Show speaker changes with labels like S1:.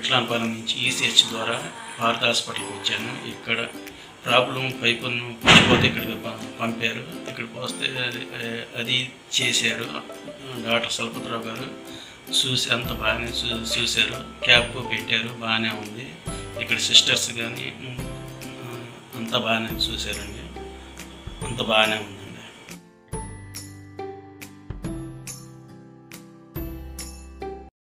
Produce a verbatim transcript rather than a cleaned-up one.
S1: విట్లానపాలెం నుంచి ఈసీహెచ్ ద్వారా భారత హాస్పిటల్కి వచ్చాను. ఇక్కడ ప్రాబ్లం పైపును పుచ్చిపోతే ఇక్కడికి పంపారు. ఇక్కడికి వస్తే అది చేశారు డాక్టర్ సల్పతిరావు గారు. చూసి అంత బాగానే చూ చూశారు క్యాప్ పెట్టారు, బాగానే ఉంది. ఇక్కడ సిస్టర్స్ కానీ అంత బాగానే చూశారండి, అంత బాగానే ఉంది.